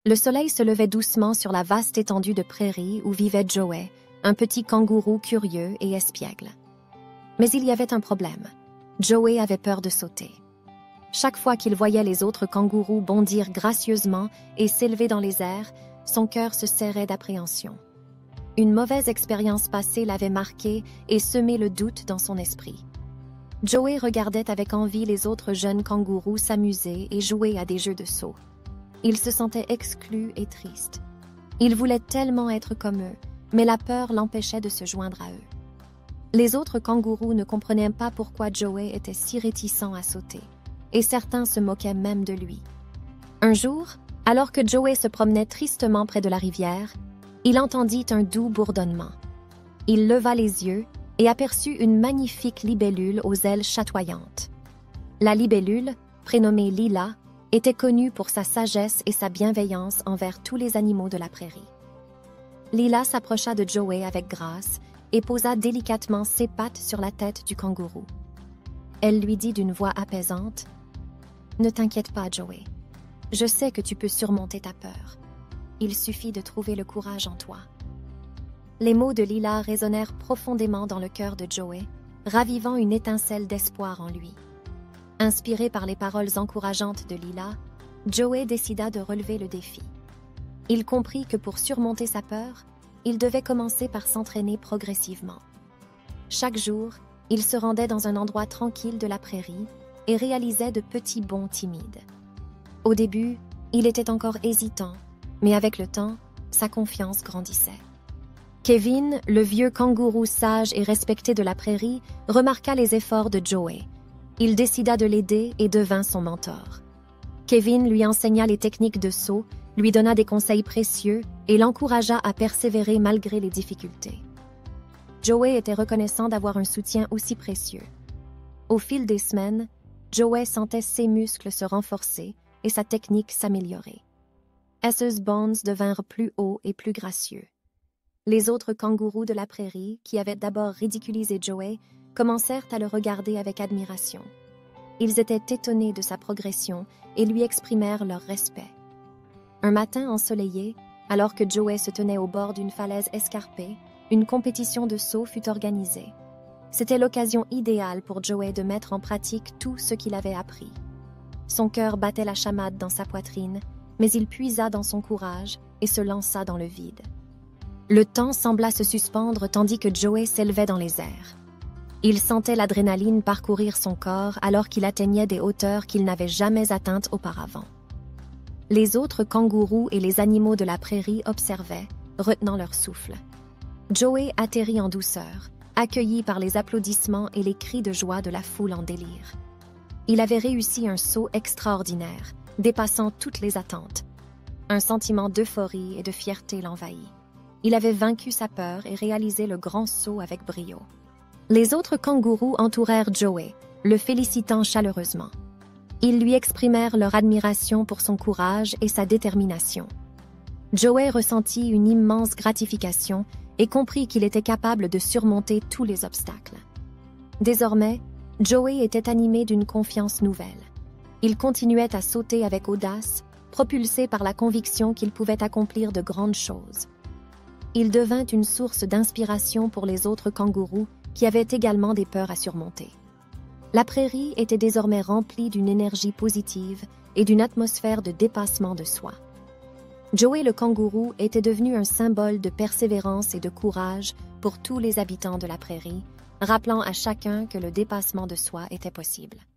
Le soleil se levait doucement sur la vaste étendue de prairie où vivait Joey, un petit kangourou curieux et espiègle. Mais il y avait un problème. Joey avait peur de sauter. Chaque fois qu'il voyait les autres kangourous bondir gracieusement et s'élever dans les airs, son cœur se serrait d'appréhension. Une mauvaise expérience passée l'avait marqué et semé le doute dans son esprit. Joey regardait avec envie les autres jeunes kangourous s'amuser et jouer à des jeux de saut. Il se sentait exclu et triste. Il voulait tellement être comme eux, mais la peur l'empêchait de se joindre à eux. Les autres kangourous ne comprenaient pas pourquoi Joey était si réticent à sauter, et certains se moquaient même de lui. Un jour, alors que Joey se promenait tristement près de la rivière, il entendit un doux bourdonnement. Il leva les yeux et aperçut une magnifique libellule aux ailes chatoyantes. La libellule, prénommée Lila, était connue pour sa sagesse et sa bienveillance envers tous les animaux de la prairie. Lila s'approcha de Joey avec grâce et posa délicatement ses pattes sur la tête du kangourou. Elle lui dit d'une voix apaisante « Ne t'inquiète pas, Joey. Je sais que tu peux surmonter ta peur. Il suffit de trouver le courage en toi. » Les mots de Lila résonnèrent profondément dans le cœur de Joey, ravivant une étincelle d'espoir en lui. Inspiré par les paroles encourageantes de Lila, Joey décida de relever le défi. Il comprit que pour surmonter sa peur, il devait commencer par s'entraîner progressivement. Chaque jour, il se rendait dans un endroit tranquille de la prairie et réalisait de petits bonds timides. Au début, il était encore hésitant, mais avec le temps, sa confiance grandissait. Kevin, le vieux kangourou sage et respecté de la prairie, remarqua les efforts de Joey. Il décida de l'aider et devint son mentor. Kevin lui enseigna les techniques de saut, lui donna des conseils précieux et l'encouragea à persévérer malgré les difficultés. Joey était reconnaissant d'avoir un soutien aussi précieux. Au fil des semaines, Joey sentait ses muscles se renforcer et sa technique s'améliorer. Ses bones devinrent plus hauts et plus gracieux. Les autres kangourous de la prairie, qui avaient d'abord ridiculisé Joey, commencèrent à le regarder avec admiration. Ils étaient étonnés de sa progression et lui exprimèrent leur respect. Un matin ensoleillé, alors que Joey se tenait au bord d'une falaise escarpée, une compétition de saut fut organisée. C'était l'occasion idéale pour Joey de mettre en pratique tout ce qu'il avait appris. Son cœur battait la chamade dans sa poitrine, mais il puisa dans son courage et se lança dans le vide. Le temps sembla se suspendre tandis que Joey s'élevait dans les airs. Il sentait l'adrénaline parcourir son corps alors qu'il atteignait des hauteurs qu'il n'avait jamais atteintes auparavant. Les autres kangourous et les animaux de la prairie observaient, retenant leur souffle. Joey atterrit en douceur, accueilli par les applaudissements et les cris de joie de la foule en délire. Il avait réussi un saut extraordinaire, dépassant toutes les attentes. Un sentiment d'euphorie et de fierté l'envahit. Il avait vaincu sa peur et réalisé le grand saut avec brio. Les autres kangourous entourèrent Joey, le félicitant chaleureusement. Ils lui exprimèrent leur admiration pour son courage et sa détermination. Joey ressentit une immense gratification et comprit qu'il était capable de surmonter tous les obstacles. Désormais, Joey était animé d'une confiance nouvelle. Il continuait à sauter avec audace, propulsé par la conviction qu'il pouvait accomplir de grandes choses. Il devint une source d'inspiration pour les autres kangourous qui avaient également des peurs à surmonter. La prairie était désormais remplie d'une énergie positive et d'une atmosphère de dépassement de soi. Joey le kangourou était devenu un symbole de persévérance et de courage pour tous les habitants de la prairie, rappelant à chacun que le dépassement de soi était possible.